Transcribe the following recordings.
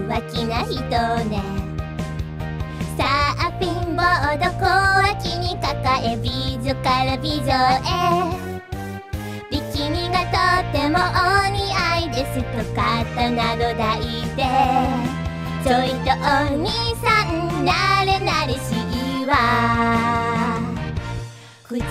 弱気な人ね。サーフィンボード小脇に抱え美女から美女へ。ビキニがとってもお似合いですと肩など抱いて、ちょいとお兄さんなれなれしいわ。唇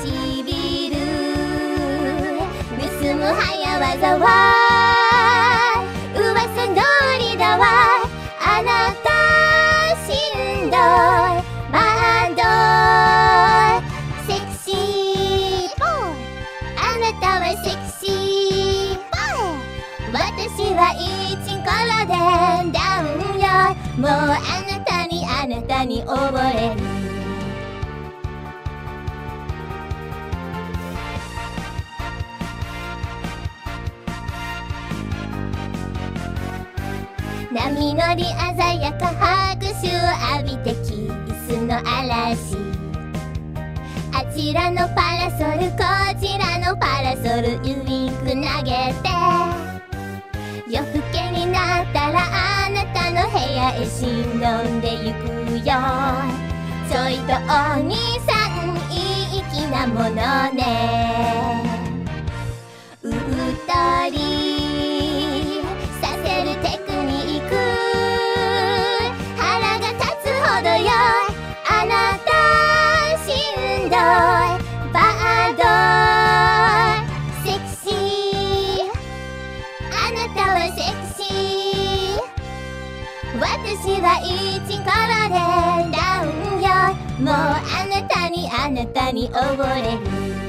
盗む早技は噂通りだわ。あなたしんどいバードセクシーボーイ。あなたはセクシーボーイ。私はイチコロでダウンよ。もうあなたに溺れる。波乗り鮮やか拍手を浴びてキスの嵐。あちらのパラソルこちらのパラソルウインク投げて、夜更けになったらあなたの部屋へ忍んでゆくよ。ちょいとお兄さんいい気なものね。うっとりさせるテクニック腹が立つほどよ。あなたしんどいバードセクシー。あなたはセクシー。私はイチコロでダウンよ。もうあなたに溺れる。